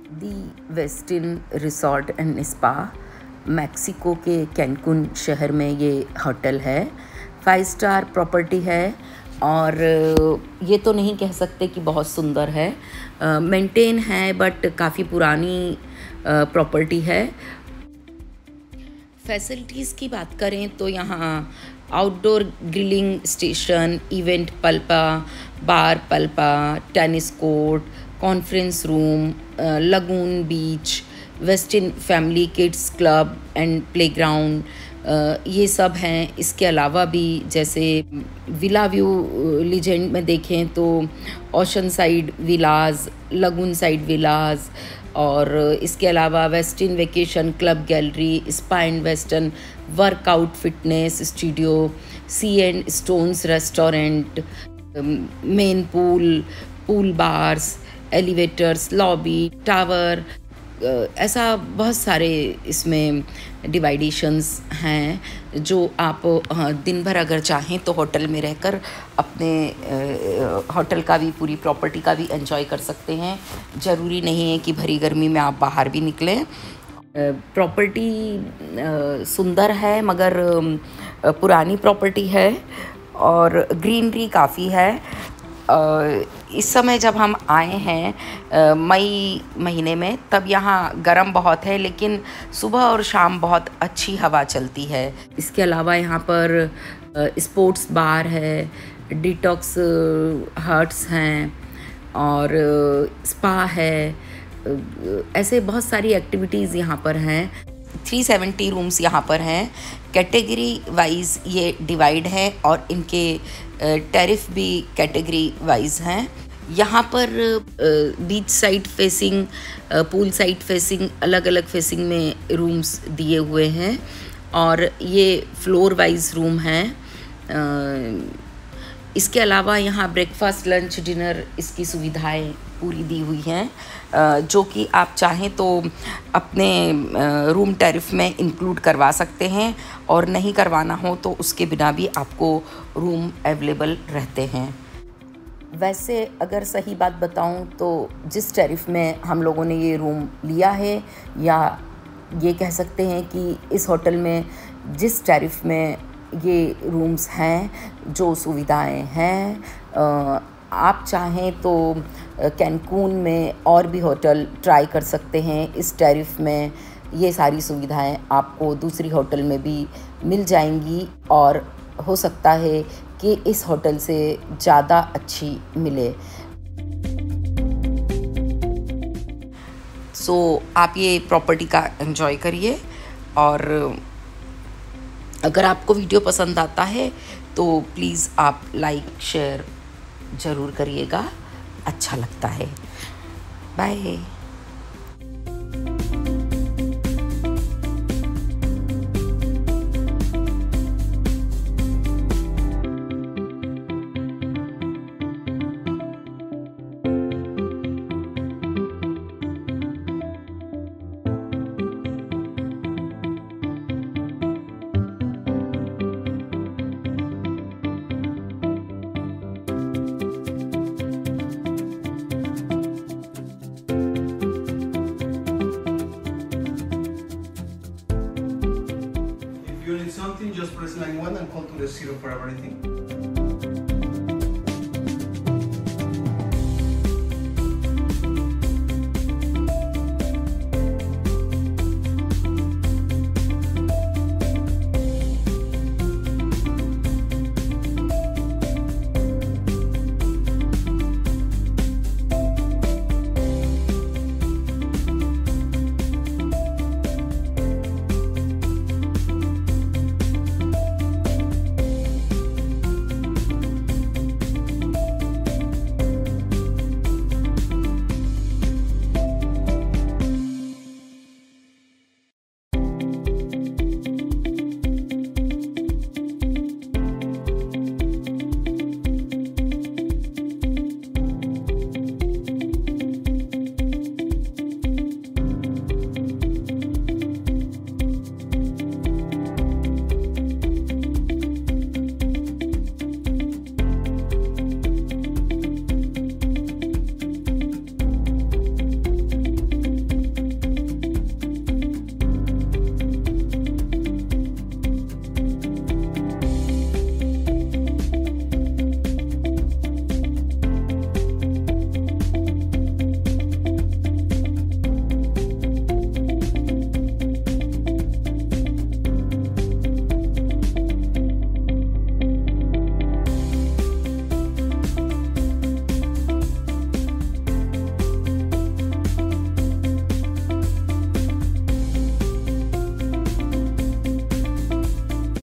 The Westin resort and spa, Mexico के Cancun शहर में ये होटल है। 5 स्टार प्रॉपर्टी है और ये तो नहीं कह सकते कि बहुत सुंदर है, मेंटेन है, बट काफ़ी पुरानी प्रॉपर्टी है। फैसिलिटीज़ की बात करें तो यहाँ outdoor grilling station, event palapa, bar palapa, tennis court, conference room, lagoon beach, Westin family kids club and playground, ये सब हैं। इसके अलावा भी जैसे विला व्यू लीजेंड में देखें तो ocean side villas, lagoon side villas, और इसके अलावा Westin vacation club gallery, spa and western workout fitness studio, sea and stones restaurant, main pool bars, elevators, lobby, tower, ऐसा बहुत सारे इसमें डिवाइडेशंस हैं जो आप दिन भर अगर चाहें तो होटल में रहकर अपने होटल का भी, पूरी प्रॉपर्टी का भी एंजॉय कर सकते हैं। ज़रूरी नहीं है कि भरी गर्मी में आप बाहर भी निकलें। प्रॉपर्टी सुंदर है मगर पुरानी प्रॉपर्टी है और ग्रीनरी काफ़ी है। इस समय जब हम आए हैं मई महीने में, तब यहाँ गर्म बहुत है, लेकिन सुबह और शाम बहुत अच्छी हवा चलती है। इसके अलावा यहाँ पर स्पोर्ट्स बार है, डिटॉक्स हट्स हैं और स्पा है। ऐसे बहुत सारी एक्टिविटीज़ यहाँ पर हैं। 370 रूम्स यहाँ पर हैं। कैटेगरी वाइज ये डिवाइड है और इनके टैरिफ भी कैटेगरी वाइज हैं। यहाँ पर beach side facing, pool side facing, अलग अलग फेसिंग में रूम्स दिए हुए हैं और ये फ्लोर वाइज रूम हैं। इसके अलावा यहाँ ब्रेकफास्ट, लंच, डिनर, इसकी सुविधाएं पूरी दी हुई हैं, जो कि आप चाहें तो अपने रूम टैरिफ में इंक्लूड करवा सकते हैं और नहीं करवाना हो तो उसके बिना भी आपको रूम अवेलेबल रहते हैं। वैसे अगर सही बात बताऊं तो जिस टैरिफ में हम लोगों ने ये रूम लिया है, या ये कह सकते हैं कि इस होटल में जिस टैरिफ में ये रूम्स हैं, जो सुविधाएं हैं, आप चाहें तो कैनकून में और भी होटल ट्राई कर सकते हैं। इस टैरिफ में ये सारी सुविधाएं आपको दूसरी होटल में भी मिल जाएंगी और हो सकता है कि इस होटल से ज़्यादा अच्छी मिले। सो आप ये प्रॉपर्टी का एंजॉय करिए और अगर आपको वीडियो पसंद आता है तो प्लीज़ आप लाइक शेयर ज़रूर करिएगा, अच्छा लगता है। Bye. If you need something, just press line 1 and call to the 0 for everything.